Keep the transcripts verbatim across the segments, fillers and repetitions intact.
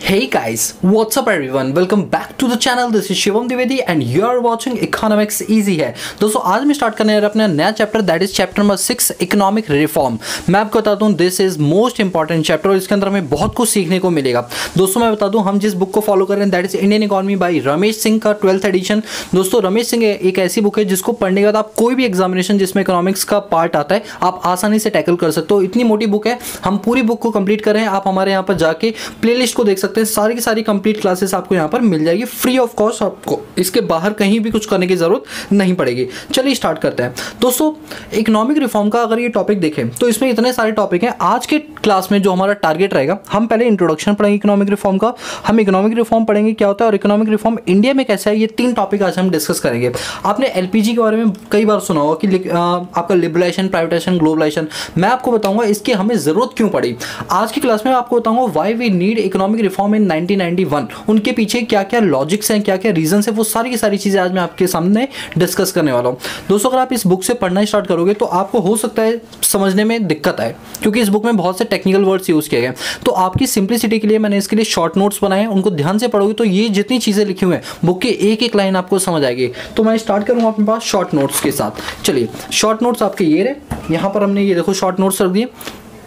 Hey guys, what's up everyone? Welcome back to the channel. This is Shivam Dwivedi and you are watching Economics Easy है। दोस्तों आज मैं start करने वाला अपना नया chapter that is chapter number six economic reform. मैं आपको बताता हूँ this is most important chapter और इसके अंदर हमें बहुत कुछ सीखने को मिलेगा। दोस्तों मैं बता दूँ हम जिस बुक को फॉलो कर रहे हैं that is Indian economy by Ramesh Singh का ट्वेल्थ एडिशन। दोस्तों रमेश सिंह एक ऐसी बुक है जिसको पढ़ने के बाद आप कोई भी एग्जामिनेशन जिसमें इकोनॉमिक्स का पार्ट आता है आप आसानी से टैकल कर सकते हो। इतनी मोटी बुक है, हम पूरी बुक को कंप्लीट कर रहे हैं। आप हमारे यहाँ पर जाके प्लेलिस्ट को देख सकते हैं, सारी की सारी कंप्लीट क्लासेस आपको यहाँ पर मिल जाएगी फ्री ऑफ कॉस्ट। आपको इसके बाहर कहीं भी कुछ करने की जरूरत नहीं पड़ेगी। चलिए स्टार्ट करते हैं। दोस्तों इकोनॉमिक रिफॉर्म का अगर ये टॉपिक देखें तो इसमें इतने सारे टॉपिक हैं। आज के क्लास में जो हमारा टारगेट रहेगा, हम पहले इंट्रोडक्शन पढ़ेंगे इकोनॉमिक रिफॉर्म का, हम इकोनॉमिक रिफॉर्म पढ़ेंगे क्या होता है और इकोनॉमिक रिफॉर्म इंडिया में कैसा है, ये तीन टॉपिक आज हम डिस्कस करेंगे। आपने एलपीजी के बारे में कई बार सुना होगा कि आपका लिबरलाइजेशन, प्राइवेटाइजेशन, ग्लोबलाइजेशन। मैं आपको बताऊंगा इसकी हमें जरूरत क्यों पड़ी। आज की क्लास में आपको बताऊंगा why we need economic reform in nineteen ninety one, उनके पीछे क्या क्या लॉजिक्स हैं, क्या क्या रीजन है, वो सारी की सारी चीजें आज मैं आपके सामने डिस्कस करने वाला हूं। दोस्तों अगर आप इस बुक से पढ़ना स्टार्ट करोगे तो आपको हो सकता है समझने में दिक्कत आए क्योंकि इस बुक में बहुत से टेक्निकल वर्ड्स यूज किए गए। तो आपकी सिंप्लिसिटी के लिए मैंने इसके लिए शॉर्ट नोट्स बनाए हैं, उनको ध्यान से पढ़ोगे तो ये जितनी चीजें लिखी हुई हैं बुक की एक एक लाइन आपको समझ आएगी। तो मैं स्टार्ट करूंगा अपने पास शॉर्ट नोट्स के साथ। चलिए शॉर्ट नोट्स आपके ये रहे, यहाँ पर हमने ये देखो शॉर्ट नोट्स रख दिए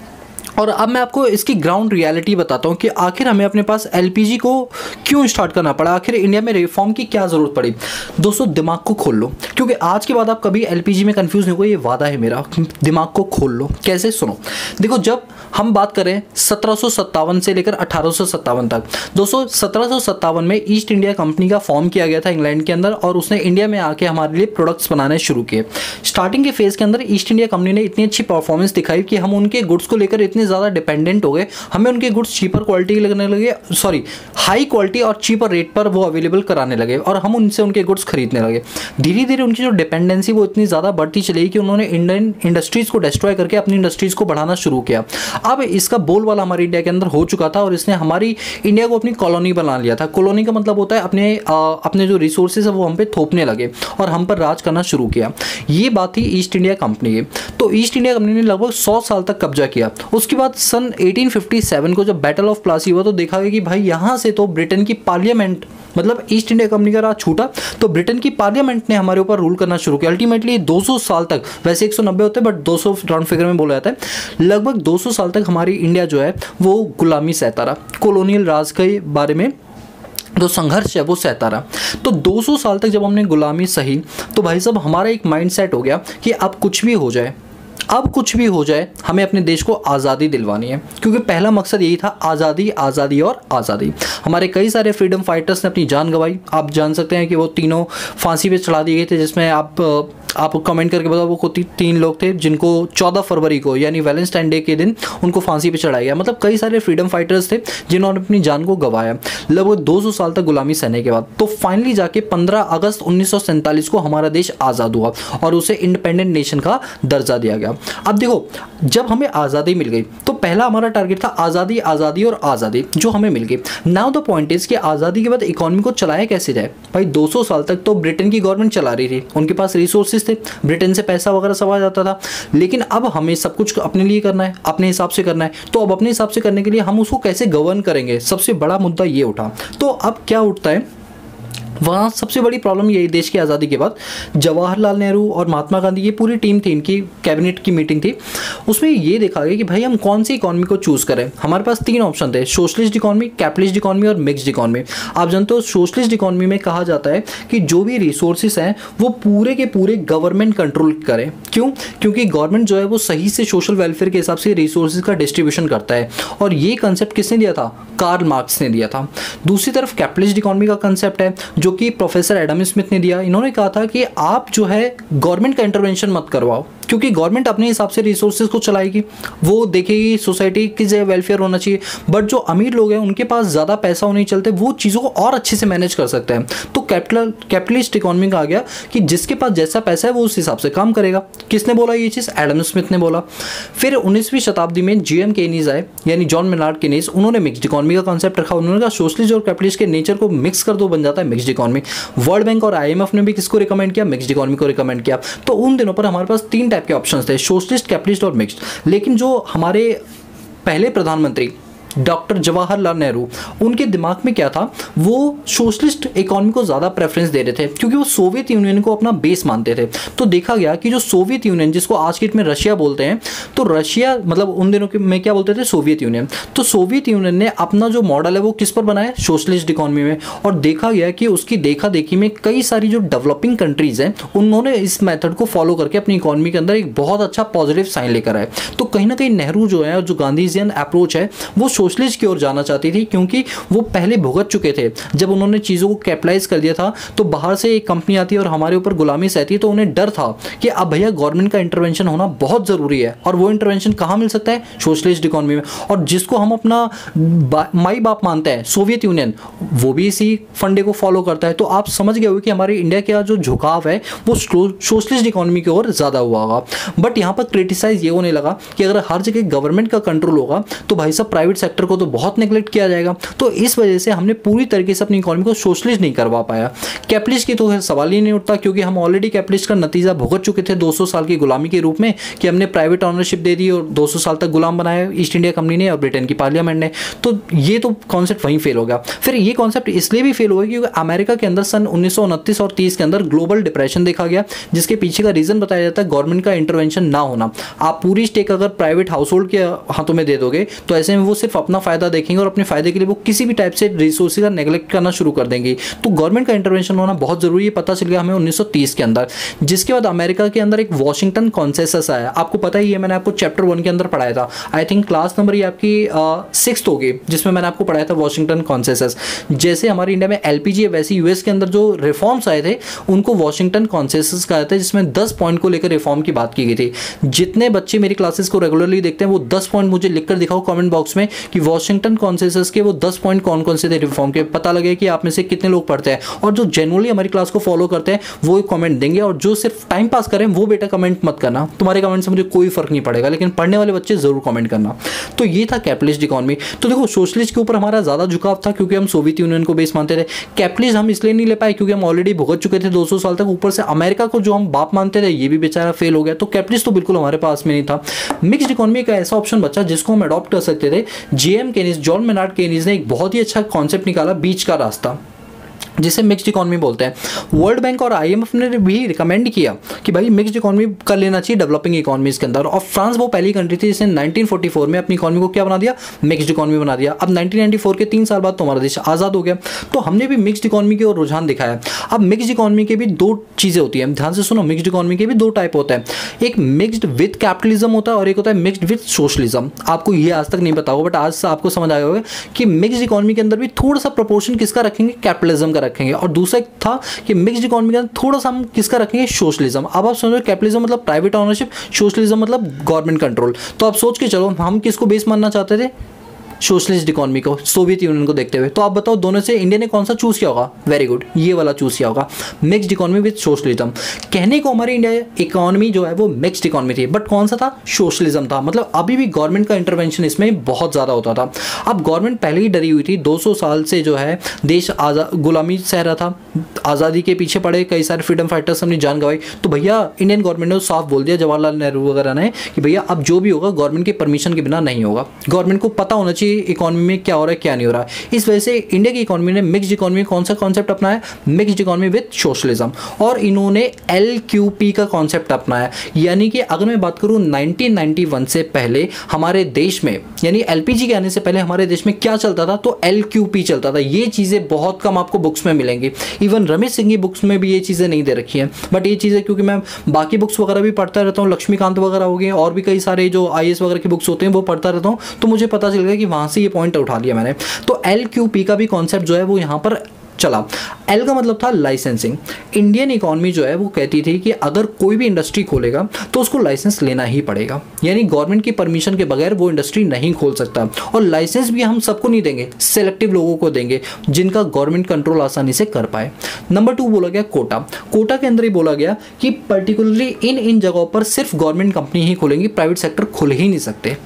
और अब मैं आपको इसकी ग्राउंड रियलिटी बताता हूँ कि आखिर हमें अपने पास एलपीजी को क्यों स्टार्ट करना पड़ा, आखिर इंडिया में रिफॉर्म की क्या ज़रूरत पड़ी। दोस्तों दिमाग को खोल लो क्योंकि आज के बाद आप कभी एलपीजी में कंफ्यूज नहीं हो, ये वादा है मेरा। दिमाग को खोल लो। कैसे? सुनो। देखो जब हम बात करें सत्रह सौ सत्तावन से लेकर अठारह सौ सत्तावन तक, दोस्तों सत्रह सौ सत्तावन में ईस्ट इंडिया कंपनी का फॉर्म किया गया था इंग्लैंड के अंदर और उसने इंडिया में आके हमारे लिए प्रोडक्ट्स बनाने शुरू किए। स्टार्टिंग के फेज के अंदर ईस्ट इंडिया कंपनी ने इतनी अच्छी परफॉर्मेंस दिखाई कि हम उनके गुड्स को लेकर इतने ज़्यादा डिपेंडेंट हो गए, हमें उनके गुड्स चीपर क्वालिटी के लगने लगे, सॉरी हाई क्वालिटी और चीपर रेट पर वो अवेलेबल कराने लगे और हम उनसे उनके गुड्स खरीदने लगे। धीरे धीरे उनकी जो डिपेंडेंसी वो इतनी ज़्यादा बढ़ती चली कि उन्होंने इंडियन इंडस्ट्रीज़ को डिस्ट्रॉय करके अपनी इंडस्ट्रीज़ को बढ़ाना शुरू किया। अब इसका बोलबाला हमारे इंडिया के अंदर हो चुका था और इसने हमारी इंडिया को अपनी कॉलोनी बना लिया था। कॉलोनी का मतलब होता है अपने आ, अपने जो रिसोर्सेज है वो हम पे थोपने लगे और हम पर राज करना शुरू किया। ये बात थी ईस्ट इंडिया कंपनी की। तो ईस्ट इंडिया कंपनी ने लगभग सौ साल तक कब्जा किया। उसके बाद सन अठारह सौ सत्तावन को जब बैटल ऑफ प्लासी हुआ तो देखा गया कि भाई यहाँ से तो ब्रिटेन की पार्लियामेंट, मतलब ईस्ट इंडिया कंपनी का राज छूटा तो ब्रिटेन की पार्लियामेंट ने हमारे ऊपर रूल करना शुरू किया। अल्टीमेटली दो सौ साल तक, वैसे एक सौ नब्बे होते हैं बट दो सौ राउंड फिगर में बोला जाता है, लगभग दो सौ साल तक हमारी इंडिया जो है वो गुलामी सहता रहा। कॉलोनियल राज के बारे में जो संघर्ष है वो सहता रहा। तो दो सौ साल तक जब हमने गुलामी सही तो भाई साहब हमारा एक माइंड सेट हो गया कि अब कुछ भी हो जाए, अब कुछ भी हो जाए हमें अपने देश को आज़ादी दिलवानी है, क्योंकि पहला मकसद यही था आज़ादी, आज़ादी और आज़ादी। हमारे कई सारे फ्रीडम फाइटर्स ने अपनी जान गंवाई। आप जान सकते हैं कि वो तीनों फांसी पे चढ़ा दिए गए थे, जिसमें आप आप कमेंट करके बताओ वो ती, तीन लोग थे जिनको चौदह फरवरी को यानी वैलेंटाइन डे के दिन उनको फांसी पे चढ़ाया गया। मतलब कई सारे फ्रीडम फाइटर्स थे जिन्होंने अपनी जान को गंवाया लगभग दो सौ साल तक गुलामी सहने के बाद। तो फाइनली जाके पंद्रह अगस्त उन्नीस सौ सैंतालीस को हमारा देश आज़ाद हुआ और उसे इंडिपेंडेंट नेशन का दर्जा दिया गया। अब देखो जब हमें आज़ादी मिल गई तो पहला हमारा टारगेट था आज़ादी, आज़ादी और आज़ादी, जो हमें मिल गई। नाउ द पॉइंट इज कि आज़ादी के बाद इकोनॉमी को चलाया कैसे जाए। भाई दो सौ साल तक तो ब्रिटेन की गवर्नमेंट चला रही थी, उनके पास रिसोर्सेज थे, ब्रिटेन से पैसा वगैरह सब आ जाता था, लेकिन अब हमें सब कुछ अपने लिए करना है, अपने हिसाब से करना है। तो अब अपने हिसाब से करने के लिए हम उसको कैसे गवर्न करेंगे, सबसे बड़ा मुद्दा ये उठा। तो अब क्या उठता है, वहाँ सबसे बड़ी प्रॉब्लम यही, देश की आज़ादी के बाद जवाहरलाल नेहरू और महात्मा गांधी, ये पूरी टीम थी, इनकी कैबिनेट की मीटिंग थी, उसमें ये देखा गया कि भाई हम कौन सी इकॉनमी को चूज़ करें। हमारे पास तीन ऑप्शन थे, सोशलिस्ट इकॉनमी, कैपिटलिस्ट इकॉनमी और मिक्स्ड इकॉनमी। आप जानते हो सोशलिस्ट इकॉनमी में कहा जाता है कि जो भी रिसोर्सेज हैं वो पूरे के पूरे गवर्नमेंट कंट्रोल करें। क्यों? क्योंकि गवर्नमेंट जो है वो सही से सोशल वेलफेयर के हिसाब से रिसोर्सेज का डिस्ट्रीब्यूशन करता है और ये कंसेप्ट किसने दिया था? कार्ल मार्क्स ने दिया था। दूसरी तरफ कैपिटलिस्ट इकॉनमी का कंसेप्ट है जो कि प्रोफेसर एडम स्मिथ ने दिया। इन्होंने कहा था कि आप जो है गवर्नमेंट का इंटरवेंशन मत करवाओ, क्योंकि गवर्नमेंट अपने हिसाब से रिसोर्सेज को चलाएगी, वो देखेगी सोसाइटी की जो वेलफेयर होना चाहिए, बट जो अमीर लोग हैं उनके पास ज़्यादा पैसा होने चलते वो चीज़ों को और अच्छे से मैनेज कर सकते हैं। तो कैपिटल कैपिटलिस्ट इकोनॉमी का आ गया कि जिसके पास जैसा पैसा है वो उस हिसाब से काम करेगा। किसने बोला ये चीज़? एडम स्मिथ ने बोला। फिर उन्नीसवीं शताब्दी में जी एम केनीज आए, यानी जॉन मेनार्ड केनीज, उन्होंने मिक्स्ड इकोनॉमी का कॉन्सेप्ट रखा। उन्होंने कहा सोशलिस्ट और कैपिटलिस्ट के नेचर को मिक्स कर दो, बन जाता है मिक्स्ड इकोनॉमी। वर्ल्ड बैंक और आई एम एफ ने भी किसको रिकमेंड किया? मिक्स्ड इकोनॉमी को रिकमेंड किया। तो उन दिनों पर हमारे पास तीन टाइप के ऑप्शन थे, सोशलिस्ट, कैपिटलिस्ट और मिक्स्ड। लेकिन जो हमारे पहले प्रधानमंत्री डॉक्टर जवाहरलाल नेहरू, उनके दिमाग में क्या था, वो सोशलिस्ट इकोनॉमी को ज़्यादा प्रेफरेंस दे रहे थे क्योंकि वो सोवियत यूनियन को अपना बेस मानते थे। तो देखा गया कि जो सोवियत यूनियन, जिसको आज के डेट में रशिया बोलते हैं, तो रशिया मतलब उन दिनों में क्या बोलते थे, सोवियत यूनियन। तो सोवियत यूनियन ने अपना जो मॉडल है वो किस पर बनाया, सोशलिस्ट इकोनॉमी में। और देखा गया कि उसकी देखा देखी में कई सारी जो डेवलपिंग कंट्रीज हैं उन्होंने इस मेथड को फॉलो करके अपनी इकोनॉमी के अंदर एक बहुत अच्छा पॉजिटिव साइन लेकर आए। तो कहीं ना कहीं नेहरू जो है, जो गांधीजियन अप्रोच है, वो सोशलिस्ट की ओर जाना चाहती थी क्योंकि वो पहले भुगत चुके थे। जब उन्होंने चीज़ों को कैपिटलाइज कर दिया था तो बाहर से एक कंपनी आती है और हमारे ऊपर गुलामी सहती है, तो उन्हें डर था कि अब भैया गवर्नमेंट का इंटरवेंशन होना बहुत ज़रूरी है। और वो इंटरवेंशन कहाँ मिल सकता है, सोशलिस्ट इकोनॉमी में। और जिसको हम अपना माई बाप मानते हैं, सोवियत यूनियन, वो भी इसी फंडे को फॉलो करता है। तो आप समझ गए हो कि हमारे इंडिया का जो झुकाव है वो सोशलिस्ट इकोनॉमी की ओर ज़्यादा हुआ होगा। बट यहाँ पर क्रिटिसाइज ये होने लगा कि अगर हर जगह गवर्नमेंट का कंट्रोल होगा तो भाई साहब प्राइवेट सेक्टर को तो बहुत नेगलेक्ट किया जाएगा। तो इस वजह से हमने पूरी तरीके से अपनी इकोनॉमी को सोशलिस्ट नहीं करवा पाया। कैपिटलिस्ट की तो सवाल ही नहीं उठता क्योंकि हम ऑलरेडी कैपिटलिस्ट का नतीजा भुगत चुके थे दो सौ साल की गुलामी के रूप में, कि हमने प्राइवेट ऑनरशिप दे दी और दो सौ साल तक गुलाम बनाया ईस्ट इंडिया कंपनी ने और ब्रिटेन की पार्लियामेंट ने। तो ये तो कॉन्सेप्ट वहीं फेल हो गया। फिर ये कॉन्सेप्ट इसलिए भी फेल हुआ क्योंकि अमेरिका के अंदर सन उन्नीस सौ उनतीस और तीस के अंदर ग्लोबल डिप्रेशन देखा गया, जिसके पीछे का रीजन बताया जाता है गवर्नमेंट का इंटरवेंशन ना होना। आप पूरी स्टेक अगर प्राइवेट हाउस होल्ड के हाथों में दे दोगे तो ऐसे में वो सिर्फ अपना फायदा देखेंगे और अपने फायदे के लिए वो किसी भी टाइप से रिसोर्स का नेगलेक्ट करना शुरू कर देंगे। तो गवर्नमेंट का इंटरवेंशन होना बहुत जरूरी है, पता चल गया हमें उन्नीस सौ तीस के अंदर। जिसके बाद अमेरिका के अंदर एक वॉशिंगटन कॉन्सेंसस आया। आपको पता ही है, मैंने आपको चैप्टर वन के अंदर पढ़ाया था, आई थिंक क्लास नंबर ये आपकी सिक्स्थ होगी, जिसमें मैंने आपको पढ़ाया था वॉशिंगटन कॉन्सेंसस। जैसे हमारे इंडिया में एलपीजी है, वैसे यूएस के अंदर जो रिफॉर्म्स आए थे उनको वॉशिंगटन कॉन्सेंसस कहा जाता है, जिसमें दस पॉइंट को लेकर रिफॉर्म की बात की गई थी। जितने बच्चे मेरी क्लासेस को रेगुलरली देखते हैं वो दस पॉइंट मुझे लिखकर दिखाओ कमेंट बॉक्स में कि वॉशिंगटन कॉन्सेंसस के वो दस पॉइंट कौन कौन से थे रिफॉर्म के। पता लगे कि आप में से कितने लोग पढ़ते हैं और जो जेन्युइनली हमारी क्लास को फॉलो करते हैं वो कमेंट देंगे, और जो सिर्फ टाइम पास करें वो बेटा कमेंट मत करना। तुम्हारे कमेंट से मुझे कोई फर्क नहीं पड़ेगा, लेकिन पढ़ने वाले बच्चे जरूर कमेंट करना। तो ये था कैपिटलिस्ट इकोनॉमी। तो देखो सोशलिस्ट के ऊपर हमारा ज्यादा झुकाव था क्योंकि हम सोवियत यूनियन को बेस मानते थे। कैपिटलिस्ट हम इसलिए नहीं ले पाए क्योंकि हम ऑलरेडी भुगत चुके थे दो सौ साल तक। ऊपर से अमेरिका को जो हम बाप मानते थे ये भी बेचारा फेल हो गया। तो कैपिटलिस्ट तो बिल्कुल हमारे पास में नहीं था। मिक्स्ड इकोनॉमी का ऐसा ऑप्शन बचा जिसको हम अडॉप्ट कर सकते थे। J M Keynes, John Maynard Keynes ने एक बहुत ही अच्छा कॉन्सेप्ट निकाला, बीच का रास्ता, जिसे मिक्स्ड इकोनॉमी बोलते हैं। वर्ल्ड बैंक और आईएमएफ ने भी रिकमेंड किया कि भाई मिक्स्ड इकोनॉमी कर लेना चाहिए डेवलपिंग इकोनॉमीज के अंदर। और फ्रांस वो पहली कंट्री थी जिसने नाइनटीन फोर्टी फोर में अपनी इकोनॉमी को क्या बना दिया, मिक्स्ड इकोनॉमी बना दिया। अब नाइनटीन नाइंटी फोर के तीन साल बाद तो हमारा देश आज़ाद हो गया। तो हमने भी मिक्स्ड इकोनॉमी की ओर रुझान दिखाया। अब मिक्स्ड इकोनॉमी के भी दो चीज़ें होती हैं, ध्यान से सुनो। मिक्स्ड इकोनॉमी के भी दो टाइप होता है, एक मिक्स्ड विद कैपिटलिज्म होता है और एक होता है मिक्स्ड विद सोशलिज्म। आपको ये आज तक नहीं पता होगा, बट आज से आपको समझ आया होगा कि मिक्स्ड इकोनॉमी के अंदर भी थोड़ा सा प्रोपोर्शन किसका रखेंगे, कैपिटलिज्म का रखेंगे। और दूसरा था कि मिक्स्ड इकोनॉमी के अंदर थोड़ा सा हम किसका रखेंगे, सोशलिज्म। अब आप समझो कैपिटलिज्म मतलब प्राइवेट ऑनरशिप, सोशलिज्म मतलब गवर्नमेंट कंट्रोल। तो आप सोच के चलो हम किसको बेस मानना चाहते थे, सोशलिस्ट इकोनॉमी को, सोवियत यूनियन को देखते हुए। तो आप बताओ दोनों से इंडिया ने कौन सा चूज किया होगा, वेरी गुड, ये वाला चूज किया होगा, मिक्स्ड इकोनॉमी विद सोशलिज्म। कहने को हमारी इंडिया इकोनॉमी जो है वो मिक्स्ड इकोनॉमी थी, बट कौन सा था, सोशलिज्म था। मतलब अभी भी गवर्नमेंट का इंटरवेंशन इसमें बहुत ज़्यादा होता था। अब गवर्नमेंट पहले ही डरी हुई थी, दो सौ साल से जो है देश आज़ाद गुलामी सह रहा था, आज़ादी के पीछे पड़े कई सारे फ्रीडम फाइटर्स अपनी जान गंवाई। तो भैया इंडियन गवर्नमेंट ने साफ बोल दिया, जवाहरलाल नेहरू वगैरह ने, कि भैया अब जो भी होगा गवर्नमेंट के परमिशन के बिना नहीं होगा। गवर्नमेंट को पता होना चाहिए इकोनॉमी में क्या हो रहा है क्या नहीं हो रहा है। इस वजह से इंडिया की इकोनॉमी ने मिक्स्ड इकोनॉमी कौन सा कॉन्सेप्ट अपनाया, मिक्स्ड इकोनॉमी विद सोशलिज्म। और इन्होंने एल क्यू पी का कॉन्सेप्ट अपनाया। यानी कि अगर मैं बात करूं नाइनटीन नाइंटी वन से पहले हमारे देश में, यानी एलपीजी के आने से पहले हमारे देश में क्या चलता था, तो एल क्यू पी चलता था। ये चीज़ें बहुत कम आपको बुक्स में मिलेंगी, इवन रमेश सिंह की बुक्स में भी ये चीज़ें नहीं दे रखी हैं। बट ये चीज़ें क्योंकि मैं बाकी बुक्स वगैरह भी पढ़ता रहता हूँ, लक्ष्मीकांत वगैरह हो गए और भी कई सारे जो आई एस वगैरह की बुक्स होते हैं वो पढ़ता रहता हूँ, तो मुझे पता चल गया कि वहाँ से ये पॉइंट उठा लिया मैंने। तो एल क्यू पी का भी कॉन्सेप्ट जो है वो यहाँ पर चला। एल का मतलब था लाइसेंसिंग। इंडियन इकोनॉमी जो है वो कहती थी कि अगर कोई भी इंडस्ट्री खोलेगा तो उसको लाइसेंस लेना ही पड़ेगा, यानी गवर्नमेंट की परमिशन के बगैर वो इंडस्ट्री नहीं खोल सकता। और लाइसेंस भी हम सबको नहीं देंगे, सेलेक्टिव लोगों को देंगे जिनका गवर्नमेंट कंट्रोल आसानी से कर पाए। नंबर टू बोला गया कोटा। कोटा के अंदर ही बोला गया कि पर्टिकुलरली इन इन जगहों पर सिर्फ गवर्नमेंट कंपनी ही खोलेंगी, प्राइवेट सेक्टर खोल ही नहीं सकते।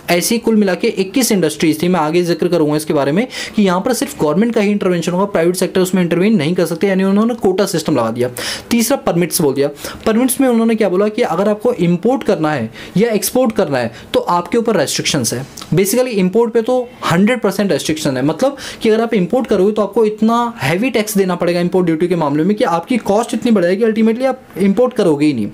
ऐसी कुल मिला के इक्कीस इंडस्ट्रीज थी, मैं आगे जिक्र करूंगा इसके बारे में कि यहाँ पर सिर्फ गवर्नमेंट का ही इंटरवेंशन होगा, प्राइवेट सेक्टर उसमें इंटरवेन नहीं कर सकते, यानी उन्होंने कोटा सिस्टम लगा दिया। तीसरा परमिट्स बोल दिया। परमिट्स में उन्होंने क्या बोला कि अगर आपको इंपोर्ट करना है या एक्सपोर्ट करना है तो आपके ऊपर रेस्ट्रिक्शंस है। बेसिकली इंपोर्ट पे तो हंड्रेड परसेंट रेस्ट्रिक्शन है, मतलब कि अगर आप इंपोर्ट करोगे तो आपको इतना हैवी टैक्स देना पड़ेगा इंपोर्ट ड्यूटी के मामले में कि आपकी कॉस्ट इतनी बढ़ जाएगी, अल्टीमेटली आप इंपोर्ट करोगे ही नहीं,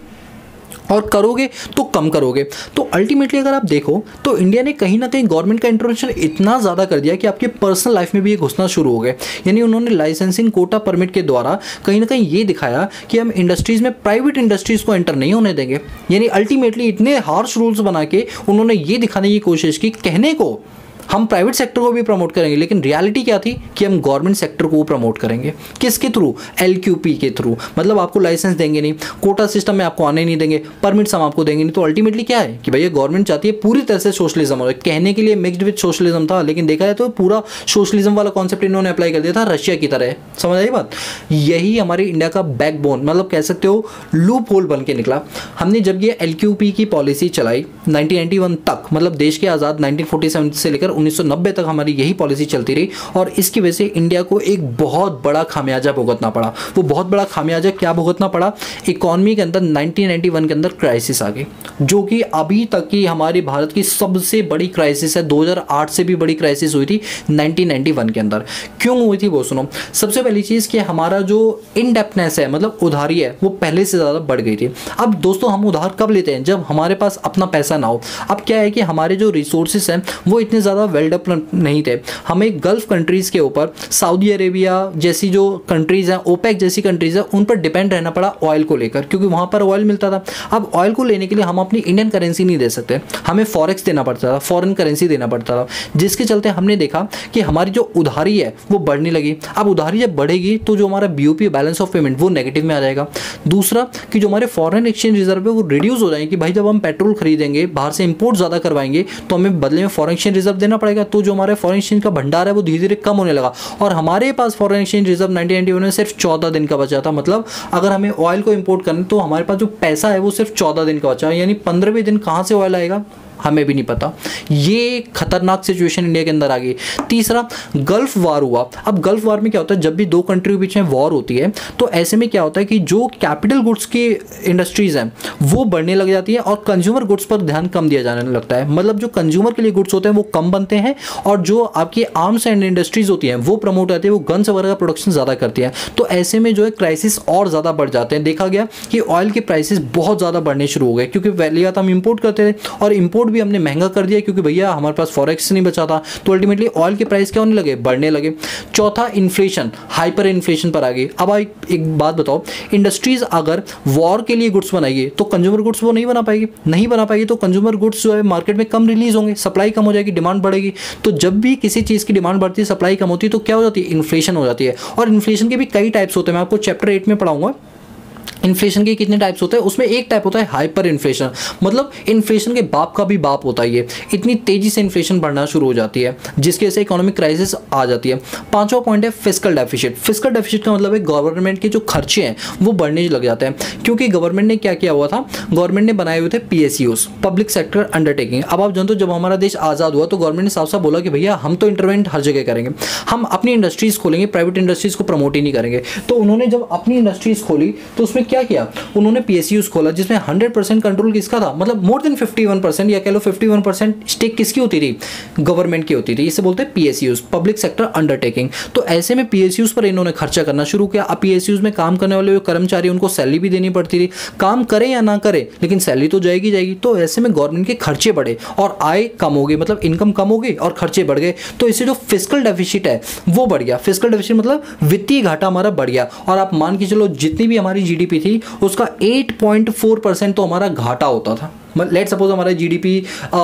और करोगे तो कम करोगे। तो अल्टीमेटली अगर आप देखो तो इंडिया ने कहीं ना कहीं गवर्नमेंट का इंटरवेंशन इतना ज़्यादा कर दिया कि आपके पर्सनल लाइफ में भी ये घुसना शुरू हो गए। यानी उन्होंने लाइसेंसिंग कोटा परमिट के द्वारा कहीं ना कहीं ये दिखाया कि हम इंडस्ट्रीज़ में प्राइवेट इंडस्ट्रीज़ को एंटर नहीं होने देंगे। यानी अल्टीमेटली इतने हार्श रूल्स बना के उन्होंने ये दिखाने की कोशिश की, कहने को हम प्राइवेट सेक्टर को भी प्रमोट करेंगे, लेकिन रियलिटी क्या थी कि हम गवर्नमेंट सेक्टर को प्रमोट करेंगे। किसके थ्रू? एलक्यूपी के थ्रू। मतलब आपको लाइसेंस देंगे नहीं, कोटा सिस्टम में आपको आने नहीं देंगे, परमिट्स हम आपको देंगे नहीं। तो अल्टीमेटली क्या है कि भैया गवर्नमेंट चाहती है पूरी तरह से सोशलिज्म हो। कहने के लिए मिक्सड विद सोशलिज्म था, लेकिन देखा जाए तो पूरा सोशलिज्म वाला कॉन्सेप्ट इन्होंने अप्लाई कर दिया था रशिया की तरह। समझ आई बात? यही हमारी इंडिया का बैकबोन, मतलब कह सकते हो लूप होल बन के निकला। हमने जब ये एलक्यूपी की पॉलिसी चलाई नाइनटीन नाइंटी वन तक, मतलब देश के आज़ाद नाइनटीन फोर्टी सेवन से लेकर उन्नीस सौ नब्बे तक हमारी यही पॉलिसी चलती रही, और इसकी वजह से इंडिया को एक बहुत बड़ा खामियाजा भुगतना पड़ा। वो बहुत बड़ा खामियाजा क्या भुगतना पड़ा? इकोनॉमी के अंदर नाइनटीन नाइंटी वन के अंदर क्राइसिस आ गई, जो कि अभी तक की हमारी भारत की सबसे बड़ी क्राइसिस है। दो हज़ार आठ से भी बड़ी क्राइसिस हुई थी नाइनटीन नाइंटी वन के अंदर। क्यों हुई थी वो सुनो। सबसे पहली चीज़ कि हमारा जो इनडेप्थनेस है, मतलब उधारी है, वो पहले से ज़्यादा बढ़ गई थी। अब दोस्तों हम उधार कब लेते हैं? जब हमारे पास अपना पैसा ना हो। अब क्या है कि हमारे जो रिसोर्सेज हैं वो इतने ज़्यादा वेल डेवलप्ड नहीं थे। हमें गल्फ कंट्रीज़ के ऊपर, सऊदी अरेबिया जैसी जो कंट्रीज़ हैं, ओपेक जैसी कंट्रीज़ हैं, उन पर डिपेंड रहना पड़ा ऑयल को लेकर, क्योंकि वहाँ पर ऑयल मिलता था। अब ऑयल को लेने के लिए हम अपनी इंडियन करेंसी नहीं दे सकते, हमें फॉरेक्स देना पड़ता था, फॉरेन करेंसी देना पड़ता था, जिसके चलते हमने देखा कि हमारी जो उधारी है वो बढ़ने लगी। अब उधारी जब बढ़ेगी तो जो हमारा बीओपी, बैलेंस ऑफ पेमेंट, वो नेगेटिव में आ जाएगा। दूसरा कि जो हमारे फॉरेन एक्सचेंज रिजर्व है वो रिड्यूस हो जाएंगे कि भाई जब हम पेट्रोल खरीदेंगे, बाहर से इंपोर्ट ज़्यादा करवाएंगे तो हमें बदले में फॉरेन एक्सचेंज रिजर्व देना पड़ेगा। तो जो हमारे फॉरेन एक्सचेंज का भंडार है वो धीरे धीरे कम होने लगा, और हमारे पास foreign exchange reserve nineteen ninety one में सिर्फ चौदह दिन का बचा था। मतलब अगर हमें ऑयल को इंपोर्ट करना तो हमारे पास जो पैसा है वो सिर्फ चौदह दिन का बचा, यानी पंद्रहवें दिन कहाँ से ऑयल आएगा हमें भी नहीं पता। ये खतरनाक सिचुएशन इंडिया के अंदर आ गई। तीसरा, गल्फ वार हुआ। अब गल्फ वार में क्या होता है, जब भी दो कंट्री के बीच में वॉर होती है तो ऐसे में क्या होता है कि जो कैपिटल गुड्स की इंडस्ट्रीज हैं वो बढ़ने लग जाती है और कंज्यूमर गुड्स पर ध्यान कम दिया जाने लगता है। मतलब जो कंज्यूमर के लिए गुड्स होते हैं वो कम बनते हैं, और जो आपकी आर्म्स एंड इंडस्ट्रीज होती हैं वो प्रमोट होती है, वो गन्स वगैरह का प्रोडक्शन ज़्यादा करती है। तो ऐसे में जो है क्राइसिस और ज़्यादा बढ़ जाते हैं। देखा गया कि ऑयल के प्राइसेस बहुत ज़्यादा बढ़ने शुरू हो गए, क्योंकि पहले तो हम इंपोर्ट करते थे और इंपोर्ट भी हमने महंगा कर दिया, क्योंकि भैया हमारे पास फॉरेक्स नहीं बचा था। तो अल्टीमेटली ऑयल के प्राइस क्या होने लगे? बढ़ने लगे। चौथा, इन्फ्लेशन, हाइपर इन्फ्लेशन पर आ गई। अब एक, एक बात बताओ, इंडस्ट्रीज अगर वॉर के लिए गुड्स बनाएगी तो कंज्यूमर गुड्स वो नहीं बना पाएगी, नहीं बना पाएगी तो कंज्यूमर गुड्स जो है मार्केट में कम रिलीज होंगे, सप्लाई कम हो जाएगी, डिमांड बढ़ेगी। तो जब भी किसी चीज़ की डिमांड बढ़ती है, सप्लाई कम होती है, तो क्या हो जाती है? इन्फ्लेशन हो जाती है। और इन्फ्लेशन के भी कई टाइप्स होते हैं, मैं आपको चैप्टर एट में पढ़ाऊंगा इन्फ्लेशन के कितने टाइप्स होते हैं। उसमें एक टाइप होता है हाइपर इन्फ्लेशन, मतलब इन्फ्लेशन के बाप का भी बाप होता है। ये इतनी तेजी से इन्फ्लेशन बढ़ना शुरू हो जाती है जिसकी वजह से इकोनॉमिक क्राइसिस आ जाती है। पांचवा पॉइंट है फिस्कल डेफिसिट। फिस्कल डेफिसिट का मतलब है गवर्नमेंट के जो खर्चे हैं वो बढ़ने लग जाते हैं, क्योंकि गवर्नमेंट ने क्या किया हुआ था, गवर्नमेंट ने बनाए हुए थे पीएसयूज, पब्लिक सेक्टर अंडरटेकिंग। अब आप जानते हो जब हमारा देश आज़ाद हुआ तो गवर्नमेंट ने साफ साफ बोला कि भैया हम तो इंटरवेंट हर जगह करेंगे, हम अपनी इंडस्ट्रीज खोलेंगे, प्राइवेट इंडस्ट्रीज को प्रमोट ही नहीं करेंगे। तो उन्होंने जब अपनी इंडस्ट्रीज खोली तो उसमें क्या किया, उन्होंने पीएसयूज खोला जिसमें हंड्रेड परसेंट कंट्रोल किसका था, मतलब more than fifty one percent या कह लो फिफ्टी वन परसेंट स्टेक किसकी होती थी, गवर्नमेंट की होती थी। इसे बोलते हैं पीएसयूज, पब्लिक सेक्टर अंडरटेकिंग। तो ऐसे में पीएसयूज पर इन्होंने खर्चा करना शुरू किया। अब पीएसयूज में काम करने वाले जो कर्मचारी उनको सैलरी भी देनी पड़ती थी, काम करें या ना करें लेकिन सैलरी तो जाएगी जाएगी। तो ऐसे में गवर्नमेंट के खर्चे बढ़े और आय कम हो गई, मतलब इनकम कम हो गई और खर्चे बढ़ गए। तो इससे जो फिस्कल डेफिसिट है वो बढ़ गया। फिस्कल डेफिसिट मतलब वित्तीय घाटा हमारा बढ़ गया, और आप मान के चलो जितनी भी हमारी जीडीपी थी उसका एट पॉइंट फोर परसेंट तो हमारा घाटा होता था। लेट सपोज हमारा जीडीपी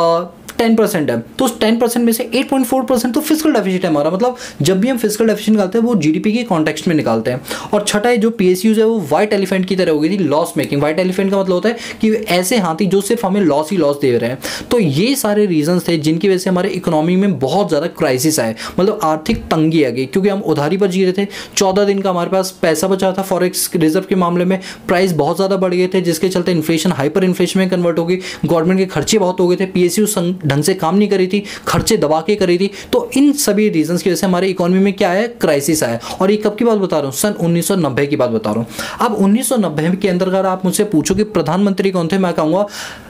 टेन परसेंट है तो उस टेन परसेंट में से एट पॉइंट फोर परसेंट तो फिस्कल डेफिसिट है हमारा। मतलब जब भी हम फिस्कल डेफिसिट निकालते हैं वो जीडीपी के कॉन्टेक्स्ट में निकालते हैं। और छठा है जो पीएसयूज है वो व्हाइट एलिफेंट की तरह हो गई थी, लॉस मेकिंग। व्हाइट एलिफेंट का मतलब होता है कि ऐसे हाथी जो सिर्फ हमें लॉस ही लॉस दे रहे हैं। तो ये सारे रीजंस थे जिनकी वजह से हमारे इकोनॉमी में बहुत ज़्यादा क्राइसिस आए, मतलब आर्थिक तंगी आ गई, क्योंकि हम उधारी पर जी रहे थे। चौदह दिन का हमारे पास पैसा बचा था फॉरेक्स रिजर्व के मामले में, प्राइस बहुत ज़्यादा बढ़ गए थे जिसके चलते इन्फ्लेशन हाइपर इन्फ्लेशन में कन्वर्ट हो गई, गवर्नमेंट के खर्चे बहुत हो गए थे, पीएसयू ढंग से काम नहीं करी थी, खर्चे दबा के करी थी। तो इन सभी रीजंस की वजह से हमारे इकोनॉमी में क्या है, क्राइसिस आया। और ये कब की बात बता रहा हूँ, सन उन्नीस सौ नब्बे की बात बता रहा हूँ। अब उन्नीस सौ नब्बे के अंदर अगर आप मुझसे पूछो कि प्रधानमंत्री कौन थे, मैं कहूँगा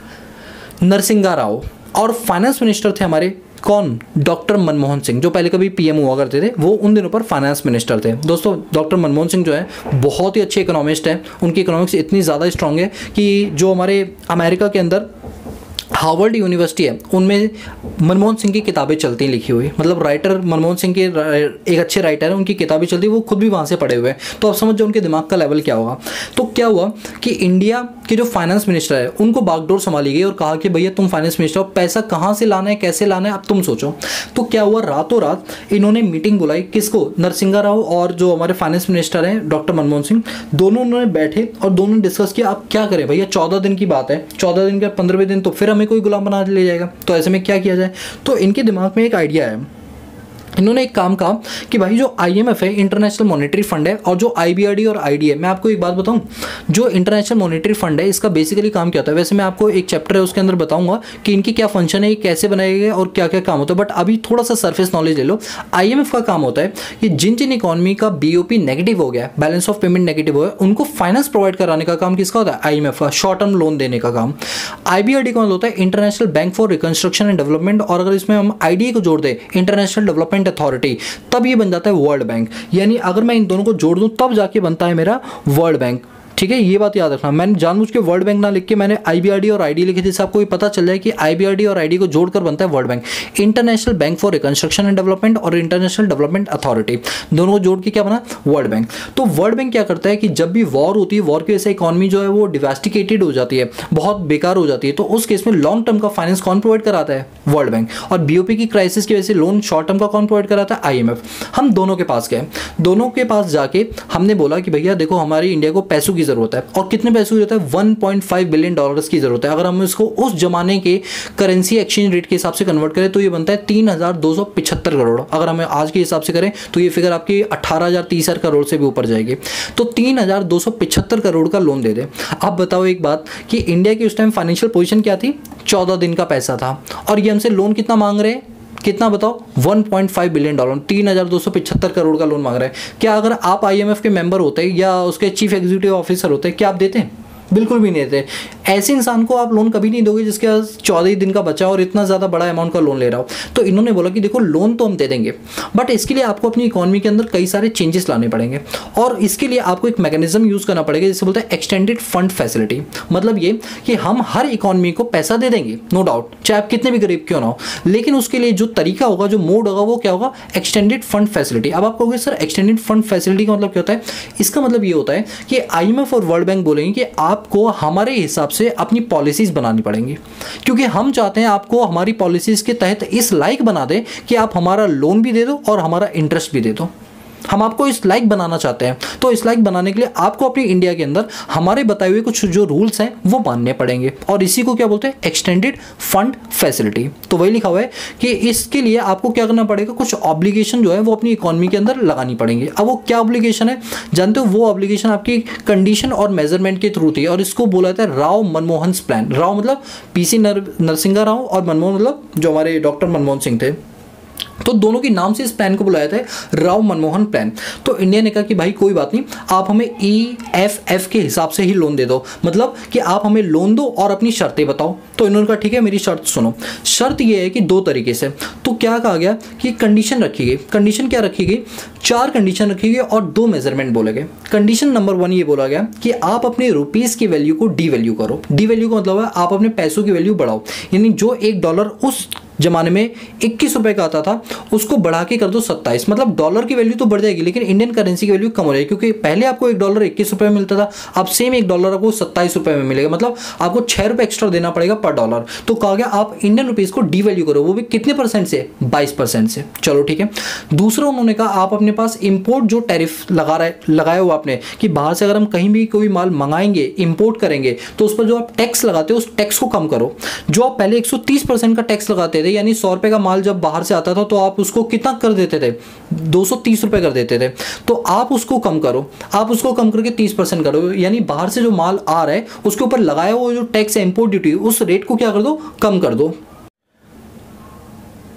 नरसिंहा राव। और फाइनेंस मिनिस्टर थे हमारे कौन, डॉक्टर मनमोहन सिंह, जो पहले कभी पीएम हुआ करते थे, वो उन दिनों पर फाइनेंस मिनिस्टर थे। दोस्तों डॉक्टर मनमोहन सिंह जो है बहुत ही अच्छे इकोनॉमिस्ट हैं, उनकी इकोनॉमिक्स इतनी ज़्यादा स्ट्रांग है कि जो हमारे अमेरिका के अंदर हार्वर्ड यूनिवर्सिटी है उनमें मनमोहन सिंह की किताबें चलती लिखी हुई, मतलब राइटर मनमोहन सिंह के एक अच्छे राइटर हैं, उनकी किताबें चलती, वो खुद भी वहाँ से पढ़े हुए हैं। तो आप समझ जाओ उनके दिमाग का लेवल क्या होगा। तो क्या हुआ कि इंडिया के जो फाइनेंस मिनिस्टर है उनको बागडोर संभाली गई और कहा कि भैया तुम फाइनेंस मिनिस्टर हो, पैसा कहाँ से लाना है, कैसे लाना है, अब तुम सोचो। तो क्या हुआ, रातों रात इन्होंने मीटिंग बुलाई, किसको, नरसिंहा राव और जो हमारे फाइनेंस मिनिस्टर हैं डॉक्टर मनमोहन सिंह, दोनों उन्होंने बैठे और दोनों डिस्कस किया अब क्या करें भैया, चौदह दिन की बात है, चौदह दिन के पंद्रहवें दिन तो फिर हमें कोई गुलाम बना ले जाएगा, तो ऐसे में क्या किया जाए। तो इनके दिमाग में एक आइडिया है, इन्होंने एक काम कहा कि भाई जो आईएमएफ है, इंटरनेशनल मॉनेटरी फंड है, और जो आईबीआरडी और आईडी है, मैं आपको एक बात बताऊं, जो इंटरनेशनल मॉनेटरी फंड है इसका बेसिकली काम क्या होता है, वैसे मैं आपको एक चैप्टर है उसके अंदर बताऊंगा कि इनकी क्या फंक्शन है, ये कैसे बनाए गए और क्या क्या काम होता है, बट अभी थोड़ा सा सरफेस नॉलेज ले लो। आईएमएफ का काम होता है कि जिन जिन इकोनॉमी का बीओपी नेगेटिव हो गया, बैलेंस ऑफ पेमेंट नेगेटिव हो गया, उनको फाइनेंस प्रोवाइड कराने का काम किसका होता है, आईएमएफ का, शॉर्ट टर्म लोन देने का काम। आईबीआरडी का मतलब होता है International Bank for Reconstruction and Development, और अगर इसमें हम आईडी को जोड़ दें, इंटरनेशनल डेवलपमेंट अथॉरिटी, तब ये बन जाता है वर्ल्ड बैंक। यानी अगर मैं इन दोनों को जोड़ दूं तब जाके बनता है मेरा वर्ल्ड बैंक। ठीक है, ये बात याद रखना। मैंने जानबूझ के वर्ल्ड बैंक ना लिख के मैंने आईबीआरडी और आईडी लिखी थी, जिससे आपको ये पता चल जाए कि आईबीआरडी और आईडी को जोड़कर बनता है World Bank, International Bank for Reconstruction and Development और इंटरनेशनल डेवलपमेंट अथॉरिटी, दोनों को जोड़ के क्या बना, वर्ल्ड बैंक। तो वर्ल्ड बैंक क्या करता है कि जब भी वॉर होती है, वॉर की वजह से इकॉनमी जो है वो डिवास्टिकेटेड हो जाती है, बहुत बेकार हो जाती है, तो उस केस में लॉन्ग टर्म का फाइनेंस कौन प्रोवाइड कराता है, वर्ल्ड बैंक। और बीओपी की क्राइसिस की वजह से लोन शॉर्ट टर्म का कौन प्रोवाइड कराता है, आईएमएफ। हम दोनों के पास गए, दोनों के पास जाके हमने बोला कि भैया देखो हमारी इंडिया को पैसों की जरूरत है, और कितने पैसे की जरूरत है, one point five billion dollars की जरूरत है। अगर हम इसको उस जमाने के करेंसी एक्सचेंज रेट के हिसाब से कन्वर्ट करें तो ये बनता है तीन हजार दो सौ पिछहत्तर करोड़। अगर हमें आज के हिसाब से करें तो ये फिगर आपकी अठारह हजार तीस हजार करोड़ से भी ऊपर जाएगी। तो तीन हजार दो सौ पिछहत्तर करोड़ का लोन दे दे। अब बताओ एक बात कि इंडिया की उस टाइम फाइनेंशियल पोजीशन क्या थी, चौदह दिन का पैसा था, और ये हमसे लोन कितना मांग रहे हैं, कितना बताओ, one point five billion dollar, तीन हजार दो सौ पिछहत्तर करोड़ का लोन मांग रहे हैं। क्या अगर आप आईएमएफ के मेंबर होते या उसके चीफ एग्जीक्यूटिव ऑफिसर होते, क्या आप देते, बिल्कुल भी नहीं देते। ऐसे इंसान को आप लोन कभी नहीं दोगे जिसके पास चौदह दिन का बचा और इतना ज़्यादा बड़ा अमाउंट का लोन ले रहा हो। तो इन्होंने बोला कि देखो लोन तो हम दे देंगे, बट इसके लिए आपको अपनी इकोनॉमी के अंदर कई सारे चेंजेस लाने पड़ेंगे, और इसके लिए आपको एक मैकेनिज्म यूज़ करना पड़ेगा जिसे बोलते हैं एक्सटेंडेड फंड फैसिलिटी। मतलब ये कि हम हर इकोनॉमी को पैसा दे देंगे, नो डाउट, चाहे आप कितने भी गरीब क्यों ना हो, लेकिन उसके लिए जो तरीका होगा, जो मोड होगा, वो क्या होगा, एक्सटेंडेड फंड फैसिलिटी। अब आप कहोगे सर एक्सटेंडेड फंड फैसिलिटी का मतलब क्या होता है, इसका मतलब ये होता है कि आईएमएफ और वर्ल्ड बैंक बोलेंगे कि आपको हमारे हिसाब से अपनी पॉलिसीज बनानी पड़ेंगी, क्योंकि हम चाहते हैं आपको हमारी पॉलिसीज के तहत इस लायक बना दें कि आप हमारा लोन भी दे दो और हमारा इंटरेस्ट भी दे दो। हम आपको इस लायक बनाना चाहते हैं। तो इस लायक बनाने के लिए आपको अपनी इंडिया के अंदर हमारे बताए हुए कुछ जो रूल्स हैं वो मानने पड़ेंगे, और इसी को क्या बोलते हैं, एक्सटेंडेड फंड फैसिलिटी। तो वही लिखा हुआ है कि इसके लिए आपको क्या करना पड़ेगा, कुछ ऑब्लिगेशन जो है वो अपनी इकोनॉमी के अंदर लगानी पड़ेंगे। अब वो क्या ऑब्लिगेशन है जानते हो, वो ऑब्लिगेशन आपकी कंडीशन और मेजरमेंट के थ्रू थी, और इसको बोला जाता है राव मनमोहन प्लान। राव मतलब पीसी नर, नरसिंहा राव, और मनमोहन मतलब जो हमारे डॉक्टर मनमोहन सिंह थे, तो दोनों के नाम से इस प्लान को बुलाया था राव मनमोहन प्लान। तो इंडिया ने कहा कि भाई कोई बात नहीं, आप हमें ई एफ एफ के हिसाब से ही लोन दे दो, मतलब कि आप हमें लोन दो और अपनी शर्तें बताओ। तो इन्होंने कहा ठीक है, मेरी शर्त सुनो। शर्त ये है कि दो तरीके से, तो क्या कहा गया कि कंडीशन रखी गई। कंडीशन क्या रखी गई, चार कंडीशन रखी गई और दो मेजरमेंट बोले गए। कंडीशन नंबर वन ये बोला गया कि आप अपने रुपीस की वैल्यू को डी वैल्यू करो। डी वैल्यू का मतलब है आप अपने पैसों की वैल्यू बढ़ाओ, यानी जो एक डॉलर उस जमाने में इक्कीस रुपए का आता था उसको बढ़ा के कर दो सत्ताईस। मतलब डॉलर की वैल्यू तो बढ़ जाएगी लेकिन इंडियन करेंसी की वैल्यू कम हो जाएगी, क्योंकि पहले आपको एक डॉलर इक्कीस रुपए में मिलता था, अब सेम एक डॉलर आपको सत्ताईस रुपए में मिलेगा, मतलब आपको छह रुपए एक्स्ट्रा देना पड़ेगा पर डॉलर। तो कहा गया आप इंडियन रुपीज को डी वैल्यू करो, वो भी कितने परसेंट से, बाईस परसेंट से। चलो ठीक है। दूसरा उन्होंने कहा आप अपने पास इंपोर्ट जो टैरिफ लगा रहे लगाया हुआ आपने, कि बाहर से अगर हम कहीं भी कोई माल मंगाएंगे, इंपोर्ट करेंगे, तो उस पर जो आप टैक्स लगाते हो उस टैक्स को कम करो। जो आप पहले एक सौ तीस परसेंट का टैक्स लगाते थे, यानी सौ रुपए का माल जब बाहर से आता था तो आप उसको कितना कर देते थे, दो सौ तीस रुपए कर देते थे, तो आप उसको कम करो, आप उसको कम करके तीस परसेंट करो, यानी बाहर से जो माल आ रहा है उसके ऊपर लगाया हुआ जो टैक्स है, इंपोर्ट ड्यूटी, उस रेट को क्या कर दो, कम कर दो।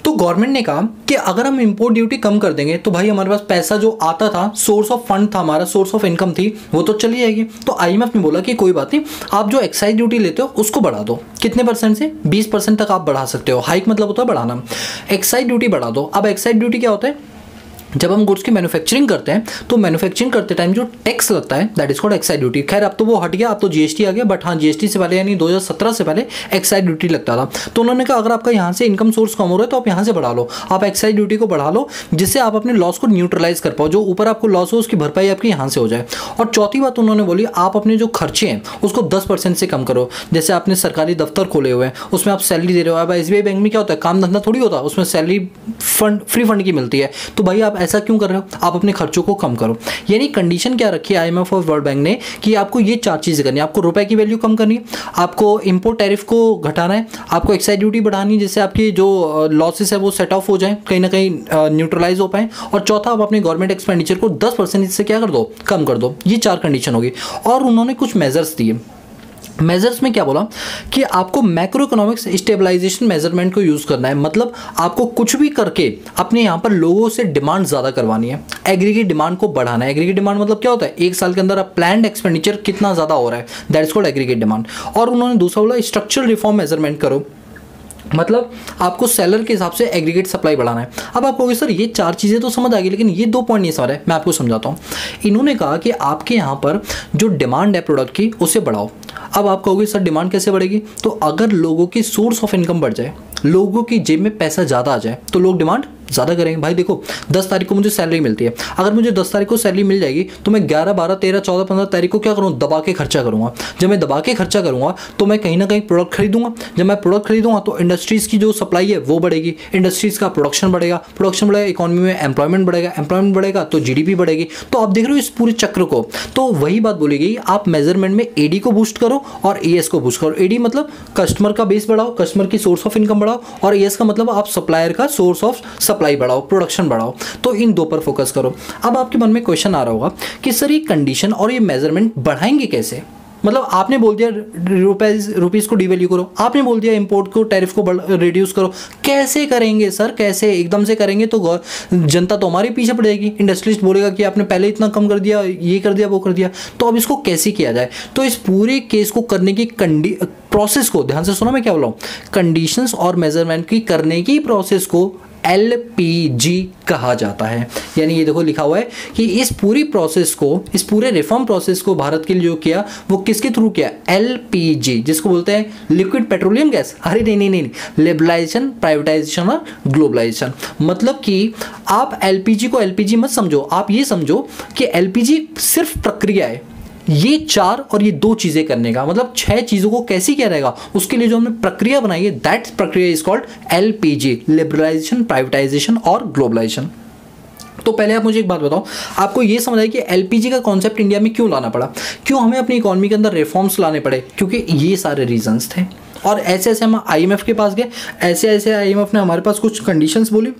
तो गवर्नमेंट ने कहा कि अगर हम इंपोर्ट ड्यूटी कम कर देंगे तो भाई हमारे पास पैसा जो आता था, सोर्स ऑफ फंड था, हमारा सोर्स ऑफ इनकम थी, वो तो चली जाएगी। तो आईएमएफ ने बोला कि कोई बात नहीं, आप जो एक्साइज ड्यूटी लेते हो उसको बढ़ा दो। कितने परसेंट से? बीस परसेंट तक आप बढ़ा सकते हो। हाइक मतलब होता है बढ़ाना। एक्साइज ड्यूटी बढ़ा दो। अब एक्साइज ड्यूटी क्या होता है? जब हम गुड्स की मैन्युफैक्चरिंग करते हैं तो मैन्युफैक्चरिंग करते टाइम जो टैक्स लगता है that is called excise duty. खैर अब तो वो हट गया, अब तो जीएसटी आ गया, बट हाँ जीएसटी से पहले यानी दो हज़ार सत्रह से पहले एक्साइज ड्यूटी लगता था। तो उन्होंने कहा अगर आपका यहाँ से इनकम सोर्स कम हो रहा है तो आप यहाँ से बढ़ा लो, आप एक्साइज ड्यूटी को बढ़ा लो, जिससे आप अपने लॉस को न्यूट्रलाइज कर पाओ। जो ऊपर आपको लॉस हो उसकी भरपाई आपकी यहाँ से हो जाए। और चौथी बात उन्होंने बोली, आप अपने जो खर्चे हैं उसको दस परसेंट से कम करो। जैसे आपने सरकारी दफ्तर खोले हुए हैं, उसमें आप सैलरी दे रहे हो। अब एसबीआई बैंक में क्या होता है, काम धंधा थोड़ी होता है, उसमें सैलरी फंड फ्री फंड की मिलती है। तो भाई आप ऐसा क्यों कर रहे हो? आप अपने खर्चों को कम करो। यानी कंडीशन क्या रखी है आईएमएफ और वर्ल्ड बैंक ने कि आपको ये चार चीजें करनी है। आपको रुपए की वैल्यू कम करनी है, आपको इंपोर्ट टैरिफ को घटाना है, आपको एक्साइज ड्यूटी बढ़ानी है जिससे आपकी जो लॉसेस है वो सेट ऑफ हो जाए, कहीं ना कहीं न्यूट्रलाइज हो पाए, और चौथा आप अपने गवर्नमेंट एक्सपेंडिचर को दस परसेंट से क्या कर दो, कम कर दो। ये चार कंडीशन होगी। और उन्होंने कुछ मेजर्स दिए। मेजर्स में क्या बोला कि आपको मैक्रो इकोनॉमिक्स स्टेबलाइजेशन मेजरमेंट को यूज करना है। मतलब आपको कुछ भी करके अपने यहाँ पर लोगों से डिमांड ज्यादा करवानी है, एग्रीगेट डिमांड को बढ़ाना है। एग्रीगेट डिमांड मतलब क्या होता है, एक साल के अंदर आप प्लान्ड एक्सपेंडिचर कितना ज्यादा हो रहा है, that is called aggregate demand. और उन्होंने दूसरा बोला स्ट्रक्चरल रिफॉर्म मेजरमेंट करो, मतलब आपको सेलर के हिसाब से एग्रीगेट सप्लाई बढ़ाना है। अब आप कहोगे सर ये चार चीज़ें तो समझ आ गई, लेकिन ये दो पॉइंट नहीं समझ रहा है, मैं आपको समझाता हूँ। इन्होंने कहा कि आपके यहाँ पर जो डिमांड है प्रोडक्ट की उसे बढ़ाओ। अब आप कहोगे सर डिमांड कैसे बढ़ेगी? तो अगर लोगों की सोर्स ऑफ इनकम बढ़ जाए, लोगों की जेब में पैसा ज़्यादा आ जाए तो लोग डिमांड ज़्यादा करेंगे। भाई देखो दस तारीख को मुझे सैलरी मिलती है, अगर मुझे दस तारीख को सैलरी मिल जाएगी तो मैं ग्यारह बारह तेरह चौदह पंद्रह तारीख को क्या करूँ, दबा के खर्चा करूँगा। जब मैं दबा के खर्चा करूँगा तो मैं कहीं ना कहीं प्रोडक्ट खरीदूंगा। जब मैं प्रोडक्ट खरीदूंगा तो इंडस्ट्रीज़ की जो सप्लाई है वो बढ़ेगी, इंडस्ट्रीज़ का प्रोडक्शन बढ़ेगा, प्रोडक्शन बढ़ेगा, इकोनॉमी में एम्प्लॉयमेंट बढ़ेगा, एम्प्लॉयमेंट बढ़ेगा तो जीडीपी बढ़ेगी। तो आप देख रहे हो इस पूरे चक्र को। तो वही बात बोली गई, आप मेजरमेंट में एडी को बूस्ट करो और एएस को बूस्ट करो। एडी मतलब कस्टमर का बेस बढ़ाओ, कस्टमर की सोर्स ऑफ इनकम बढ़ाओ, और एएस का मतलब आप सप्लायर का सोर्स ऑफ सप्लाई बढ़ाओ, प्रोडक्शन बढ़ाओ। तो इन दो पर फोकस करो। अब आपके मन में क्वेश्चन आ रहा होगा कि सर ये कंडीशन और ये मेजरमेंट बढ़ाएंगे कैसे? मतलब आपने बोल दिया रुपीज रुपीज को डिवैल्यू करो, आपने बोल दिया इंपोर्ट को टैरिफ को रिड्यूस करो, कैसे करेंगे सर? कैसे एकदम से करेंगे तो जनता तो हमारे पीछे पड़ जाएगी। इंडस्ट्रियलिस्ट बोलेगा कि आपने पहले इतना कम कर दिया, ये कर दिया, वो कर दिया। तो अब इसको कैसे किया जाए? तो इस पूरे केस को करने की कंडी प्रोसेस को ध्यान से सुनो, मैं क्या बोल रहा हूँ। कंडीशंस और मेजरमेंट की करने की प्रोसेस को एल पी जी कहा जाता है। यानी ये देखो लिखा हुआ है कि इस पूरी प्रोसेस को, इस पूरे रिफॉर्म प्रोसेस को भारत के लिए जो किया वो किसके थ्रू किया? एल पी जी, जिसको बोलते हैं लिक्विड पेट्रोलियम गैस। अरे नहीं नहीं नहीं, लिबरलाइजेशन, प्राइवेटाइजेशन और ग्लोबलाइजेशन। मतलब कि आप एल पी जी को एल पी जी मत समझो, आप ये समझो कि एल पी जी सिर्फ प्रक्रिया है। ये चार और ये दो चीजें करने का मतलब छह चीजों को कैसे किया जाएगा, उसके लिए जो हमने प्रक्रिया बनाई है दैट प्रक्रिया is called LPG, liberalisation, privatisation और ग्लोबलाइजेशन। तो पहले आप मुझे एक बात बताओ, आपको ये समझ आए कि एलपीजी का कॉन्सेप्ट इंडिया में क्यों लाना पड़ा, क्यों हमें अपनी इकोनॉमी के अंदर रिफॉर्म्स लाने पड़े? क्योंकि ये सारे रीजंस थे। और ऐसे ऐसे हम आईएमएफ के पास गए, ऐसे ऐसे आईएमएफ ने हमारे पास कुछ कंडीशंस बोली,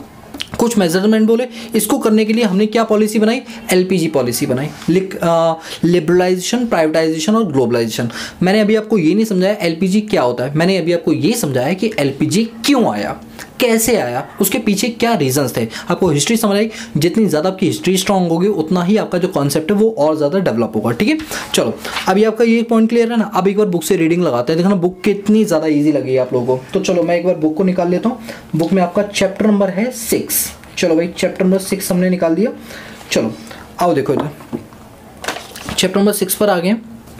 कुछ मेजरमेंट बोले। इसको करने के लिए हमने क्या पॉलिसी बनाई? एलपीजी पॉलिसी बनाई, लिबरलाइजेशन, प्राइवेटाइजेशन और ग्लोबलाइजेशन। मैंने अभी आपको ये नहीं समझाया एलपीजी क्या होता है, मैंने अभी आपको ये समझाया कि एलपीजी क्यों आया, कैसे आया, उसके पीछे क्या रीजंस थे। आपको हिस्ट्री समझ आई, जितनी ज़्यादा आपकी हिस्ट्री स्ट्रांग होगी उतना ही आपका जो कॉन्सेप्ट है वो और ज़्यादा डेवलप होगा। ठीक है, चलो अभी आपका ये पॉइंट क्लियर है ना। अब एक बार बुक से रीडिंग लगाते हैं, देखना बुक कितनी ज़्यादा ईजी लगी आप लोगों को। तो चलो मैं एक बार बुक को निकाल लेता हूँ। बुक में आपका चैप्टर नंबर है सिक्स। चलो भाई चैप्टर नंबर सिक्स हमने निकाल दिया। चलो आओ देखो इधर, चैप्टर नंबर सिक्स पर आ गए।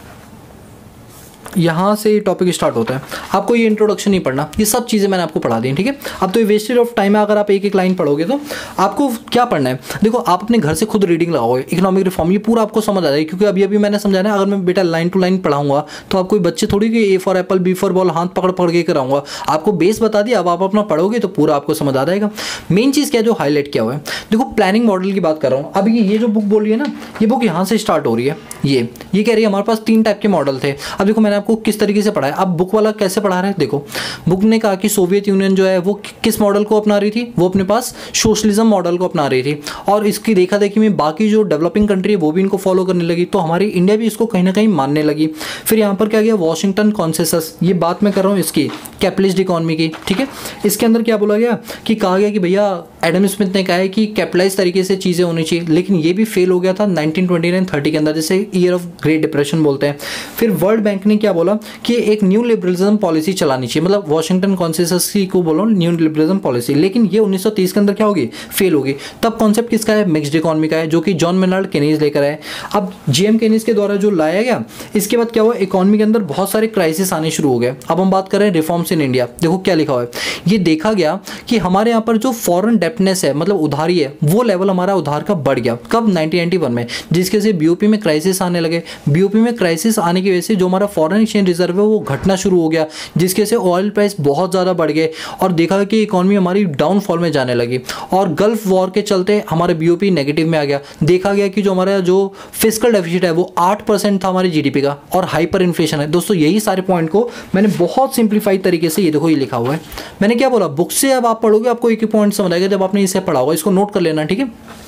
यहाँ से टॉपिक स्टार्ट होता है। आपको ये इंट्रोडक्शन नहीं पढ़ना, ये सब चीज़ें मैंने आपको पढ़ा दी, ठीक है। अब तो ये वेस्टेज ऑफ टाइम है, अगर आप एक एक लाइन पढ़ोगे तो आपको क्या पढ़ना है। देखो आप अपने घर से खुद रीडिंग लगाओगे, इकोनॉमिक रिफॉर्म ये पूरा आपको समझ आ जाएगा, क्योंकि अभी अभी मैंने समझाया ना, अगर मैं बेटा लाइन टू लाइन पढ़ाऊंगा तो आप कोई बच्चे थोड़ी कि A for apple B for ball हाथ पकड़ पकड़ के कराऊंगा। आपको बेस बता दिया, अब आप अपना पढ़ोगे तो पूरा आपको समझ आ जाएगा। मेन चीज़ क्या है जो हाईलाइट किया हुआ है, देखो प्लानिंग मॉडल की बात कर रहा हूँ। अब ये ये जो बुक बोल रही है ना, ये बुक यहाँ से स्टार्ट हो रही है, ये ये कह रही है हमारे पास तीन टाइप के मॉडल थे। अब देखो मैंने आपको किस तरीके से पढ़ाया, अब बुक वाला कैसे पढ़ा रहा है, देखो बुक ने कहा कि सोवियत यूनियन जो है वो किस मॉडल को अपना रही थी, वो अपने पास सोशलिज्म मॉडल को अपना रही थी, और इसकी देखा देखी में बाकी जो डेवलपिंग कंट्री है वो भी इनको फॉलो करने लगी, तो हमारी इंडिया भी इसको कहीं ना कहीं मानने लगी। फिर यहाँ पर क्या गया, वॉशिंगटन कॉन्सेंसस, ये बात मैं कर रहा हूँ इसकी कैपिटलिस्ट इकोनॉमी की, ठीक है। इसके अंदर क्या बोला गया कि कहा गया कि भैया एडम स्मिथ ने कहा है कि कैपिटलाइज तरीके से चीज़ें होनी चाहिए, लेकिन ये भी फेल हो गया था नाइनटीन ट्वेंटी नाइन थर्टी के अंदर, जैसे ईयर ऑफ ग्रेट डिप्रेशन बोलते हैं। फिर वर्ल्ड बैंक ने क्या बोला कि एक न्यू लिबरलिज्म पॉलिसी चलानी चाहिए, मतलब वॉशिंगटन कॉन्सेंसस को बोलो न्यू लिबरलिज्म पॉलिसी, लेकिन ये उन्नीस सौ तीस के अंदर क्या होगी, फेल होगी। तब कॉन्सेप्ट किसका है, मिक्स्ड इकोनॉमी का है, जो कि जॉन मेनार्ड केनीज लेकर आए। अब जेएम केनीज के द्वारा जो लाया गया, इसके बाद क्या हुआ, इकोनॉमी के अंदर बहुत सारे क्राइसिस आने शुरू हो गए। अब हम बात करें रिफॉर्म्स इन इंडिया, देखो क्या लिखा हुआ है, ये देखा गया कि हमारे यहाँ पर जो फॉरेन डेप्टनेस है, मतलब उधारी है, वो लेवल हमारा उधार का बढ़ गया। कब, नाइनटीन नाइंटी वन में, जिसके से बीओपी में क्राइसिस आने लगे। बीओपी में क्राइसिस आने की वजह से जो हमारा फॉरेन एक्सचेंज रिजर्व है वो घटना शुरू हो गया, जिसके से ऑयल प्राइस बहुत ज़्यादा बढ़ गए, और देखा कि इकोनॉमी हमारी डाउनफॉल में जाने लगी, और गल्फ वॉर के चलते हमारा बीओपी नेगेटिव में आ गया। देखा गया कि जो हमारा जो फिस्कल डेफिसिट है वो आठ परसेंट था हमारी जीडीपी का, और हाइपर इन्फ्लेशन है। दोस्तों यही सारे पॉइंट को मैंने बहुत सिंप्लीफाइड तरीके से, ये देखो ये लिखा हुआ है, मैंने क्या बोला, बुक से अब आप पढ़ोगे आपको एक ही पॉइंट समझ आएगा, जब आपने इसे पढ़ा होगा, इसको नोट कर लेना, ठीक है,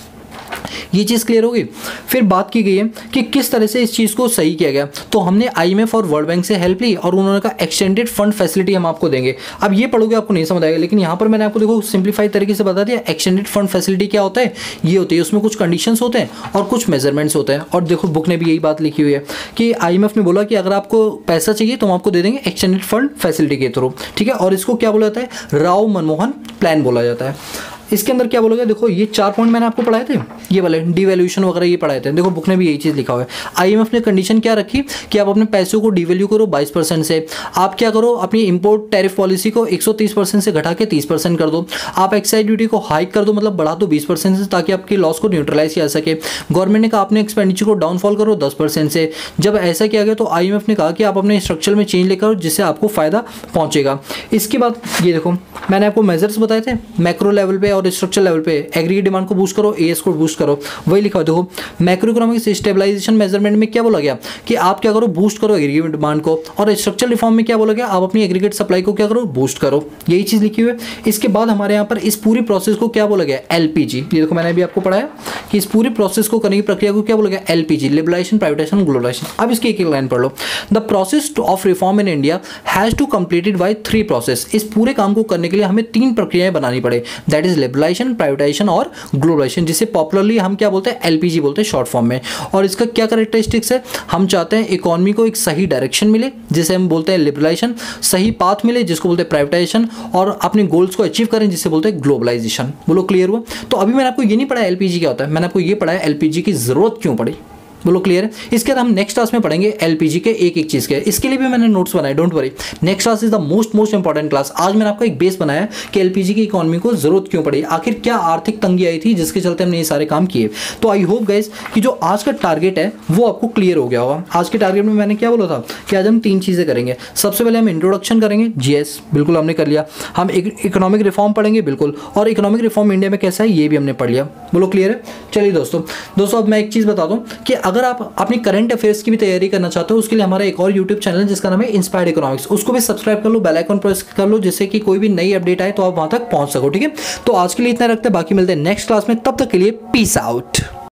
ये चीज़ क्लियर होगी। फिर बात की गई है कि किस तरह से इस चीज़ को सही किया गया, तो हमने आईएमएफ और वर्ल्ड बैंक से हेल्प ली, और उन्होंने कहा एक्सटेंडेड फंड फैसिलिटी हम आपको देंगे। अब ये पढ़ोगे आपको नहीं समझ आएगा, लेकिन यहाँ पर मैंने आपको देखो सिंप्लीफाइड तरीके से बता दिया, एक्सटेंडेड फंड फैसिलिटी क्या होता है, ये होती है, उसमें कुछ कंडीशंस होते हैं और कुछ मेजरमेंट्स होते हैं। और देखो बुक ने भी यही बात लिखी हुई है कि आईएमएफ ने बोला कि अगर आपको पैसा चाहिए तो हम आपको दे देंगे एक्सटेंडेड फंड फैसिलिटी के थ्रू, ठीक है, और इसको क्या बोला जाता है, राव मनमोहन प्लान बोला जाता है। इसके अंदर क्या बोलोगे, देखो ये चार पॉइंट मैंने आपको पढ़ाए थे, ये वाले डिवैल्यूएशन वगैरह ये पढ़ाए थे, देखो बुक ने भी यही चीज़ लिखा हुआ है। आईएमएफ ने कंडीशन क्या रखी कि आप अपने पैसों को डिवैल्यू करो बाईस परसेंट से, आप क्या करो, अपनी इंपोर्ट टैरिफ पॉलिसी को एक सौ तीस परसेंट से घटा के तीस परसेंट कर दो, आप एक्साइज ड्यूटी को हाइक कर दो, मतलब बढ़ा दो बीस परसेंट से, ताकि आपकी लॉस को न्यूट्रलाइज किया जा सके। गवर्नमेंट ने कहा अपने एक्सपेंडिचर को डाउनफॉल करो दस परसेंट से। जब ऐसा किया गया तो आईएमएफ ने कहा कि आप अपने स्ट्रक्चर में चेंज लेकर जिससे आपको फायदा पहुंचेगा। इसके बाद ये देखो मैंने आपको मेजर्स बताए थे मैक्रो लेवल पे और स्ट्रक्चर लेवल पे, एग्रीगेट डिमांड को बूस्ट करो, एएस को बूस्ट करो, वही लिखा हुआ। देखो मैक्रो इकोनॉमिक स्टेबलाइजेशन मेजरमेंट में क्या बोला गया कि आप क्या करो, बूस्ट करो एग्रीगेट डिमांड को, और स्ट्रक्चरल रिफॉर्म में क्या बोला गया, आप अपनी एग्रीगेट सप्लाई को क्या करो, बूस्ट करो, यही चीज लिखी हुई है। इसके बाद हमारे यहाँ पर इस पूरी प्रोसेस को क्या बोला गया, एलपीजी, ये देखो मैंने अभी आपको पढ़ाया कि इस पूरी प्रोसेस को करने की प्रक्रिया को क्या बोला गया, एलपीजी, लिबरलाइजेशन, प्राइवेटाइजेशन, ग्लोबलाइजेशन। अब इसकी एक एक लाइन पढ़ लो, the process of reform in India has to completed by three process. इस पूरे काम को करने के लिए हमें तीन प्रक्रियाएं बनानी पड़े, दैट इज लिबरलाइजेशन, प्राइवेटाइजेशन और ग्लोबलाइजेशन, जिसे पॉपुलरली हम क्या बोलते हैं, एलपीजी बोलते हैं शॉर्ट फॉर्म में। और इसका क्या कैरेक्टरिस्टिक्स है, हम चाहते हैं इकोनॉमी को एक सही डायरेक्शन मिले जिसे हम बोलते हैं लिबरलाइजेशन, सही पाथ मिले जिसको बोलते हैं प्राइवेटाइजेशन, और अपने गोल्स को अचीव करें जिसे बोलते हैं ग्लोबलाइजेशन। बोलो क्लियर हुआ। तो अभी मैंने आपको ये नहीं पढ़ाया एलपीजी क्या होता है, मैंने आपको ये पढ़ाया एलपीजी की जरूरत क्यों पड़ी। बोलो क्लियर है। इसके बाद हम नेक्स्ट क्लास में पढ़ेंगे एलपीजी के एक एक चीज के, इसके लिए भी मैंने नोट्स बनाए, don't worry. Next class is the most most important class. आज मैंने आपको एक बेस बनाया कि एलपीजी की इकोनॉमी को जरूरत क्यों पड़ी, आखिर क्या आर्थिक तंगी आई थी जिसके चलते हमने ये सारे काम किए। तो आई होप गाइस कि जो आज का टारगेट है वो आपको क्लियर हो गया होगा। आज के टारगेट में मैंने क्या बोला था कि आज हम तीन चीजें करेंगे। सबसे पहले हम इंट्रोडक्शन करेंगे, जीएस बिल्कुल हमने कर लिया। हम इकोनॉमिक रिफॉर्म पढ़ेंगे बिल्कुल, और इकोनॉमिक रिफॉर्म इंडिया में कैसा है ये भी हमने पढ़ लिया। बोलो क्लियर है। चलिए दोस्तों दोस्तों अब मैं एक चीज बता दूं कि अगर आप अपनी करंट अफेयर्स की भी तैयारी करना चाहते हो, उसके लिए हमारा एक और यूट्यूब चैनल है जिसका नाम है इंस्पायर्ड इकोनॉमिक्स, उसको भी सब्सक्राइब कर लो, बेल आइकन प्रेस कर लो, जिससे कि कोई भी नई अपडेट आए तो आप वहां तक पहुंच सको। ठीक है, तो आज के लिए इतना रखते हैं, बाकी मिलते हैं नेक्स्ट क्लास में, तब तक के लिए पीस आउट।